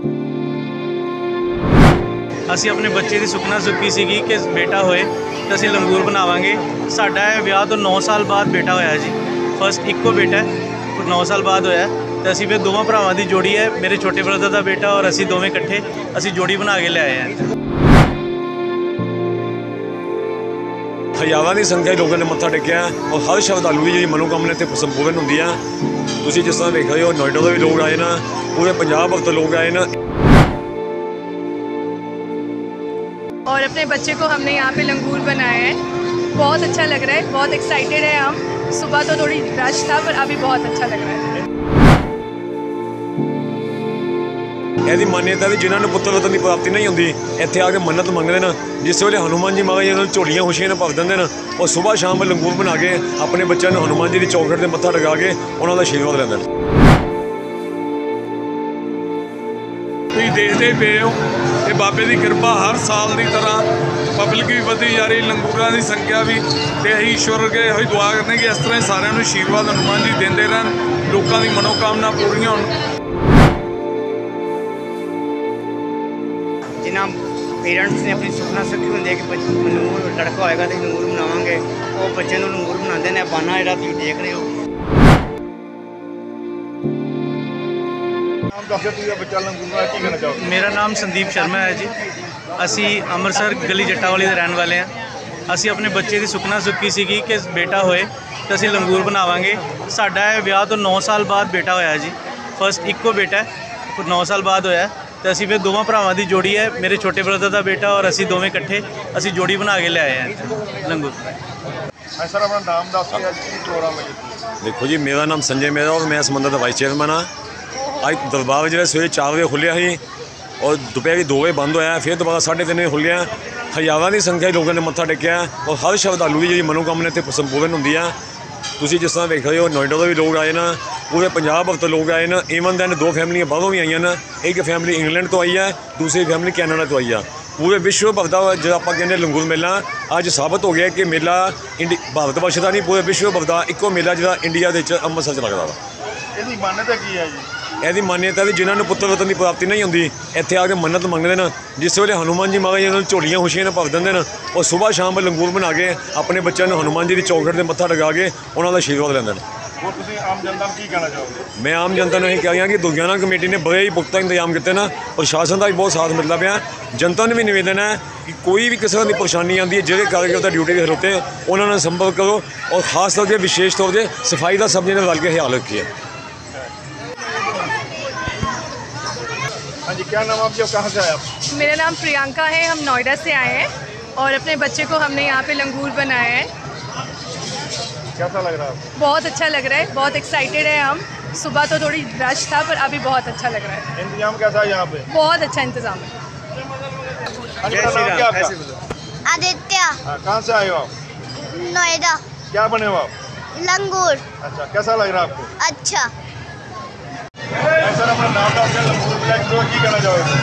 ਅਸੀਂ ਆਪਣੇ ਬੱਚੇ ਦੀ ਸੁਪਨਾ ਚੁੱਕੀ ਸੀਗੀ ਕਿ ਬੇਟਾ ਹੋਏ ਤਾਂ ਅਸੀਂ ਲੰਗੂਰ ਬਣਾਵਾਂਗੇ। ਸਾਡਾ ਵਿਆਹ ਤੋਂ 9 ਸਾਲ ਬਾਅਦ ਬੇਟਾ ਹੋਇਆ ਜੀ। ਫਸਟ ਇੱਕੋ ਬੇਟਾ ਹੈ, 9 ਸਾਲ ਬਾਅਦ ਹੋਇਆ ਤੇ ਅਸੀਂ ਫਿਰ ਦੋਵਾਂ ਭਰਾਵਾਂ ਦੀ ਜੋੜੀ ਹੈ। ਮੇਰੇ ਛੋਟੇ ਬ੍ਰਦਰ ਦਾ ਬੇਟਾ ਔਰ ਅਸੀਂ ਦੋਵੇਂ ਇਕੱਠੇ ਅਸੀਂ ਜੋੜੀ ਬਣਾ ਕੇ ਲਿਆਏ ਹਾਂ। ਹਜ਼ਾਰਾਂ ਦੀ ਸੰਖਿਆ ਲੋਕਾਂ ਨੇ ਮੱਥਾ ਟੇਕਿਆ ਔਰ ਹਰ ਸ਼ਰਧਾਲੂ ਦੀ ਜਿਹੜੀ ਮਨੋਕਾਮਨਾ ਇੱਥੇ ਸੰਪੂਰਨ ਹੁੰਦੀ ਆ। ਤੁਸੀਂ ਜਿਸ ਤਰ੍ਹਾਂ ਵੇਖ ਰਹੇ ਹੋ, ਨੋਇਡਾ ਤੋਂ ਵੀ ਲੋਕ ਆਏ ਨਾ, पूरे पंजाब भर तो लोग आए ना। और अपने बच्चे को हमने यहाँ पे लंगूर बनाया है। बहुत अच्छा लग रहा है, बहुत एक्साइटेड है हम। सुबह तो थोड़ी रश था पर अभी बहुत अच्छा लग रहा है। ਇਹਦੀ ਮਾਨਤਾ ਵੀ ਜਿਨ੍ਹਾਂ ਨੂੰ ਪੁੱਤਰ ਰਤਨ ਦੀ ਪ੍ਰਾਪਤੀ ਨਹੀਂ ਹੁੰਦੀ ਇੱਥੇ ਆ ਕੇ ਮੰਨਤ ਮੰਗਦੇ ਨੇ। ਜਿਸ ਵੇਲੇ ਹਨੂੰਮਾਨ ਜੀ ਮਹਾਰਾਜ ਇਹਨਾਂ ਨੂੰ ਝੋਲੀਆਂ ਖੁਸ਼ੀਆਂ ਨਾਲ ਭਰ ਦਿੰਦੇ ਨੇ ਔਰ ਸਵੇਰ ਸ਼ਾਮ ਲੰਗੂਰ ਬਣਾ ਕੇ ਆਪਣੇ ਬੱਚਿਆਂ ਨੂੰ ਹਨੂੰਮਾਨ ਜੀ ਦੀ ਚੌਖਟ ਤੇ ਮੱਥਾ ਟਿਕਾ ਕੇ ਉਹਨਾਂ ਦਾ ਆਸ਼ੀਰਵਾਦ ਲੈਂਦੇ ਨੇ। ਤੁਸੀਂ ਦੇਖਦੇ ਪਏ ਹੋ ਕਿ ਬਾਬੇ ਦੀ ਕਿਰਪਾ ਹਰ ਸਾਲ ਦੀ ਤਰ੍ਹਾਂ ਪਬਲਿਕ ਵੀ ਵਧੀ ਜਾ ਰਹੀ, ਲੰਗੂਰਾਂ ਦੀ ਸੰਖਿਆ ਵੀ। ਤੇ ਅਸੀਂ ਈਸ਼ਵਰ ਅੱਗੇ ਇਹੋ ਦੁਆ ਕਰਨੇ ਕਿ ਇਸ ਤਰ੍ਹਾਂ ਹੀ ਸਾਰਿਆਂ ਨੂੰ ਆਸ਼ੀਰਵਾਦ ਹਨੂੰਮਾਨ ਜੀ ਦਿੰਦੇ ਰਹਿਣ, ਲੋਕਾਂ ਦੀ ਮਨੋਕਾਮਨਾ ਪੂਰੀਆਂ ਹੋਣ। जिन्ना पेरेंट्स ने अपनी सुपना सुखी होंगे कि लंगूर लड़का होएगा तो लंगूर बनावांगे, वो बच्चे को लंगूर बनाते हैं। बाना जो तुम देख रहे हो। मेरा नाम संदीप शर्मा है जी। असी अमृतसर गली जट्टावाली के रहने वाले हैं। असी अपने बच्चे की सुखना चुकी सी कि बेटा होए तो असी लंगूर बनावांगे। साडा विआह तो 9 साल बाद बेटा होया जी। फस्ट इक्को बेटा है, 9 साल बाद होया तो असी फिर दोवां भरावां दी जोड़ी है। मेरे छोटे ब्रदर का बेटा और असी दोवें इकट्ठे असी जोड़ी बना के लियाए हैं लंगूर। सर अपना नाम दस प्रोग्राम है? देखो जी, मेरा नाम संजय मेहरा और मैं इस मंदिर का वाइस चेयरमैन हाँ। अज दरबार जो सवेरे 4 बजे खुलिया ही और दोपहर 2 बजे बंद होया, फिर दोबारा 3:30 बजे खुलिया। हज़ारां की संख्या लोगों ने मत्था टेकिया और हर श्रद्धालु की जी मनोकामना इत्थे संपूर्ण होंदी आ। तुसीं जिस तरह देख रहे हो, नोएडा तो भी लोग आए ना, पूरे पंजाब भर तो लोग आए ना। ईवन दैन 2 फैमिलियां बाहरों भी आई ना। एक फैमिली इंग्लैंड तो आई है, दूसरी फैमिली कैनेडा तो आई है। पूरे विश्व भर का जो आप कहते लंगूर मेला अज साबित हो गया कि मेला भारत वर्ष का नहीं, पूरे विश्व भर का इक्को मेला जो इंडिया के अमृतसर च लगता वा। ਇਹਦੀ ਮਾਨਤਾ ਕੀ ਹੈ ਜੀ? ਇਹਦੀ ਮਾਨਤਾ ਵੀ ਜਿਨ੍ਹਾਂ ਨੂੰ ਪੁੱਤਰ ਰਤਨ ਦੀ ਪ੍ਰਾਪਤੀ ਨਹੀਂ ਹੁੰਦੀ ਇੱਥੇ ਆ ਕੇ ਮੰਨਤ ਮੰਗਦੇ ਨੇ। ਜਿਸ ਵੇਲੇ ਹਨੂੰਮਾਨ ਜੀ ਮਹਾਰਾਜ ਇਹਨਾਂ ਨੂੰ ਝੋਲੀਆਂ ਖੁਸ਼ੀਆਂ ਨਾਲ ਭਰ ਦਿੰਦੇ ਨੇ ਔਰ ਸਵੇਰ ਸ਼ਾਮ ਲੰਗੂਰ ਬਣਾ ਕੇ ਆਪਣੇ ਬੱਚਿਆਂ ਨੂੰ ਹਨੂੰਮਾਨ ਜੀ ਦੀ ਚੌਖਟ ਤੇ ਮੱਥਾ ਟਿਕਾ ਕੇ ਉਹਨਾਂ ਦਾ ਆਸ਼ੀਰਵਾਦ ਲੈਂਦੇ ਨੇ। ਹੋਰ ਤੁਸੀਂ ਆਮ ਜਨਤਾ ਨੂੰ ਕੀ ਕਹਿਣਾ ਚਾਹੋਗੇ? ਮੈਂ ਆਮ ਜਨਤਾ ਨੂੰ ਇਹ ਕਹਿ ਰਿਹਾ ਕਿ ਦੁਰਗਿਆਨਾ ਕਮੇਟੀ ਨੇ ਬੜੇ ਹੀ ਪੁਖਤਾ ਇੰਤਜ਼ਾਮ ਕੀਤੇ ਨਾ, ਪ੍ਰਸ਼ਾਸਨ ਦਾ ਵੀ ਬਹੁਤ ਸਾਥ ਮਿਲਦਾ ਪਿਆ। ਜਨਤਾ ਨੂੰ ਵੀ ਨਿਵੇਦਨ ਹੈ ਕਿ ਕੋਈ ਵੀ ਕਿਸੇ ਦੀ ਪਰੇਸ਼ਾਨੀ ਆਉਂਦੀ ਹੈ, ਜਿਹੜੇ ਕਾਰਜਕਰਤਾ ਉਹਦਾ ਡਿਊਟੀ ਦੇ ਖਲੋਤੇ ਉਹਨਾਂ ਨਾਲ ਸੰਪਰਕ ਕਰੋ ਔਰ ਖਾਸ ਤੌਰ 'ਤੇ ਵਿਸ਼ੇਸ਼ ਤੌਰ 'ਤੇ ਸਫਾਈ ਦਾ ਸਭ ਨੇ ਰਲ ਕੇ ਖਿਆਲ ਰੱਖੀਏ। हाँ जी, क्या नाम आपका, कहाँ से आए आप? मेरा नाम प्रियंका है। हम नोएडा से आए हैं और अपने बच्चे को हमने यहाँ पे लंगूर बनाया है। कैसा लग रहा है आपको? बहुत अच्छा लग रहा है, बहुत एक्साइटेड है हम। सुबह तो थोड़ी रश था पर अभी बहुत अच्छा लग रहा है। इंतजाम कैसा है यहाँ पे? बहुत अच्छा इंतज़ाम है। हाँ जी, नाम क्या आपका? आदित्य, हाँ, कहाँ से आए हो आप? नोएडा। क्या बने हो आप? लंगूर। अच्छा, कैसा लग रहा है आपको? अच्छा। सर अपना नाम दस लंगूर मिला की कहना चाहोगे?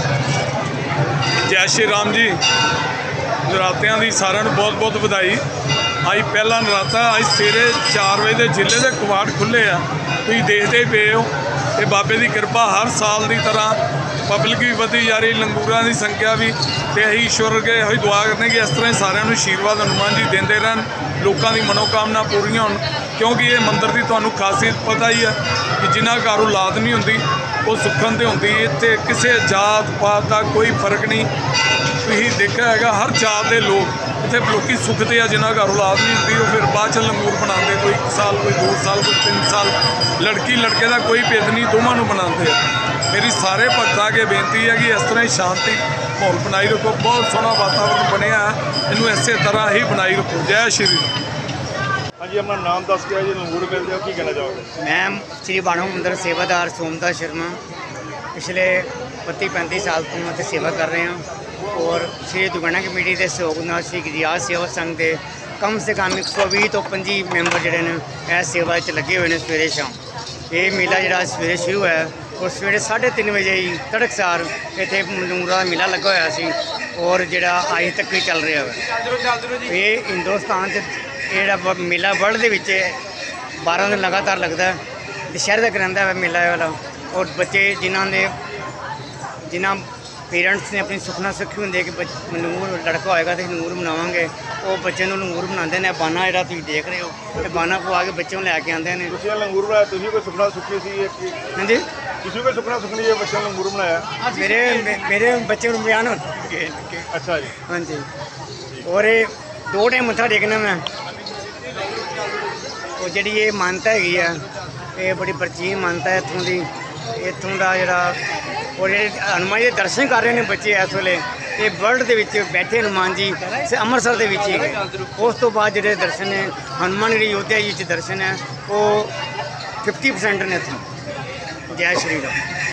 जय श्री राम जी। नरातिਆਂ ਦੀ ਸਾਰਿਆਂ ਨੂੰ ਬਹੁਤ ਬਹੁਤ ਵਧਾਈ। ਅੱਜ ਪਹਿਲਾ ਨਰਾਤਾ, ਅੱਜ ਸਵੇਰੇ 4 ਵਜੇ ਦੇ ਜ਼ਿਲ੍ਹੇ ਦੇ ਕਵਾੜ ਖੁੱਲ੍ਹੇ ਆ। ਤੁਸੀਂ ਦੇਖਦੇ ਪਏ ਹੋ ਕਿ ਬਾਬੇ ਦੀ ਕਿਰਪਾ ਹਰ ਸਾਲ ਦੀ ਤਰ੍ਹਾਂ ਪਬਲਿਕ ਵੀ ਵਧੀ ਜਾ ਰਹੀ, ਲੰਗੂਰਾਂ ਦੀ ਸੰਖਿਆ ਵੀ। ਤੇ ਅਸੀਂ ਈਸ਼ਵਰ ਅੱਗੇ ਇਹੋ ਦੁਆ ਕਰਨੇ ਕਿ ਇਸ ਤਰ੍ਹਾਂ ਹੀ ਸਾਰਿਆਂ ਨੂੰ ਆਸ਼ੀਰਵਾਦ ਹਨੂੰਮਾਨ ਜੀ ਦਿੰਦੇ ਰਹਿਣ, ਲੋਕਾਂ ਦੀ ਮਨੋਕਾਮਨਾ ਪੂਰੀਆਂ ਹੋਣ। ਕਿਉਂਕਿ ਇਹ ਮੰਦਿਰ ਦੀ ਤੁਹਾਨੂੰ ਖਾਸੀਅਤ ਪਤਾ ਹੀ ਹੈ ਕਿ ਜਿਨ੍ਹਾਂ ਘਰ ਔਲਾਦ ਨਹੀਂ ਹੁੰਦੀ ਉਹ ਸੁੱਖਣ 'ਤੇ ਹੁੰਦੀ। ਇੱਥੇ ਕਿਸੇ ਜਾਤ ਪਾਤ ਦਾ ਕੋਈ ਫਰਕ ਨਹੀਂ। ਤੁਸੀਂ ਦੇਖਿਆ ਹੈਗਾ ਹਰ ਜਾਤ ਦੇ ਲੋਕ ਇੱਥੇ ਲੋਕੀ ਸੁੱਖਦੇ ਆ। ਜਿਨ੍ਹਾਂ ਘਰ ਔਲਾਦ ਨਹੀਂ ਹੁੰਦੀ ਉਹ ਫਿਰ ਬਾਅਦ 'ਚ ਲੰਗੂਰ ਬਣਾਉਂਦੇ, ਕੋਈ 1 ਸਾਲ, ਕੋਈ 2 ਸਾਲ, ਕੋਈ 3 ਸਾਲ। ਲੜਕੀ ਲੜਕੇ ਦਾ ਕੋਈ ਭੇਦ ਨਹੀਂ, ਦੋਵਾਂ ਨੂੰ ਬਣਾਉਂਦੇ ਆ। ਮੇਰੀ ਸਾਰੇ ਭਗਤਾਂ ਅੱਗੇ ਬੇਨਤੀ ਹੈ ਕਿ ਇਸ ਤਰ੍ਹਾਂ ਹੀ ਸ਼ਾਂਤੀ ਮਾਹੌਲ ਬਣਾਈ ਰੱਖੋ। ਬਹੁਤ ਸੋਹਣਾ ਵਾਤਾਵਰਨ ਬਣਿਆ, ਇਹਨੂੰ ਇਸੇ ਤਰ੍ਹਾਂ ਹੀ ਬਣਾਈ ਰੱਖੋ। ਜੈ ਸ਼੍ਰੀ ਰਾਮ। हाँ जी, अपना नाम दस के जी लंगूर मिलते हो की कहना चाहोगे? मैं श्री बाणो मंदिर सेवादार सोमदास शर्मा पिछले 32-35 साल तो मैं सेवा कर रहे हैं और श्री दुर्गाना कमेटी के सहयोग ਨਾਲ श्री गिरिराज सेवा संघ के कम से कम 120 ਤੋਂ 25 ਮੈਂਬਰ ਜਿਹੜੇ ਨੇ ਇਸ ਸੇਵਾ 'ਚ ਲੱਗੇ ਹੋਏ ਨੇ ਸਵੇਰੇ ਸ਼ਾਮ। ਇਹ ਮੇਲਾ ਜਿਹੜਾ ਸਵੇਰੇ ਸ਼ੁਰੂ ਹੋਇਆ और ਸਵੇਰੇ 3:30 ਵਜੇ ਹੀ ਤੜਕਸਾਰ ਇੱਥੇ ਲੰਗੂਰਾਂ ਦਾ ਮੇਲਾ ਲੱਗਾ ਹੋਇਆ ਸੀ ਔਰ ਜਿਹੜਾ ਅੱਜ ਤੱਕ ਵੀ ਚੱਲ ਰਿਹਾ ਹੈ। ਇਹ ਹਿੰਦੁਸਤਾਨ 'ਚ ਜਿਹੜਾ ਮੇਲਾ ਵਰਲਡ ਦੇ ਵਿੱਚ 12 ਦਿਨ ਲਗਾਤਾਰ ਲੱਗਦਾ। ਦੁਸਹਿਰੇ ਤੱਕ ਰਹਿੰਦਾ ਹੈ ਮੇਲਾ ਵਾਲਾ। ਔਰ ਬੱਚੇ ਜਿਨ੍ਹਾਂ ਦੇ ਜਿਨ੍ਹਾਂ ਪੇਰੈਂਟਸ ਨੇ ਆਪਣੀ ਸੁਖਨਾ ਸੁੱਖੀ ਹੁੰਦੀ ਹੈ ਕਿ ਨੂਰ ਲੜਕਾ ਹੋਏਗਾ ਤੇ ਨੂਰ ਬਣਾਵਾਂਗੇ, ਉਹ ਬੱਚੇ ਨੂੰ ਨੂਰ ਬਣਾਉਂਦੇ ਨੇ। ਬਾਨਾ ਜਿਹੜਾ ਤੁਸੀਂ ਦੇਖ ਰਹੇ ਹੋ, ਇਹ ਬਾਨਾ ਪਵਾ ਕੇ ਬੱਚੇ ਨੂੰ ਲੈ ਕੇ ਆਉਂਦੇ ਨੇ। ਤੁਸੀਂ ਇਹ ਲੰਗੂਰ ਬਣਾਇਆ, ਤੁਸੀਂ ਕੋਈ ਸੁਪਨਾ ਸੁੱਖੀ ਸੀ ਹਾਂਜੀ, ਤੁਸੀਂ ਕੋਈ ਸੁਪਨਾ ਸੁਖਣੀ ਹੈ ਬੱਚਿਆਂ ਨੂੰ ਲੰਗੂਰ ਬਣਾਇਆ? ਮੇਰੇ ਬੱਚੇ ਨੂੰ ਬਿਆਨ ਹੋ ਗਏ। ਅੱਛਾ ਜੀ। ਹਾਂਜੀ, ਔਰ ਇਹ 2 ਟਾਈਮ ਮੱਥਾ ਟੇਕਣਾ ਮੈਂ। ਉਹ ਜਿਹੜੀ ਇਹ ਮਾਨਤਾ ਹੈਗੀ ਆ, ਇਹ ਬੜੀ ਪ੍ਰਾਚੀਨ ਮਾਨਤਾ ਹੈ ਇੱਥੋਂ ਦੀ। ਇੱਥੋਂ ਦਾ ਜਿਹੜਾ ਔਰ ਜਿਹੜੇ ਹਨੂੰਮਾਨ ਜੀ ਦੇ ਦਰਸ਼ਨ ਕਰ ਰਹੇ ਨੇ ਬੱਚੇ ਇਸ ਵੇਲੇ, ਇਹ ਵਰਲਡ ਦੇ ਵਿੱਚ ਬੈਠੇ ਹਨੂੰਮਾਨ ਜੀ ਅੰਮ੍ਰਿਤਸਰ ਦੇ ਵਿੱਚ ਹੀ ਹੈਗੇ। ਉਸ ਤੋਂ ਬਾਅਦ ਜਿਹੜੇ ਦਰਸ਼ਨ ਨੇ ਹਨੂੰਮਾਨ ਜਿਹੜੀ ਅਯੋਧਿਆ ਜੀ 'ਚ ਦਰਸ਼ਨ ਹੈ, ਉਹ 50% ਨੇ ਇੱਥੋਂ। ਜੈ ਸ਼੍ਰੀ ਰਾਮ।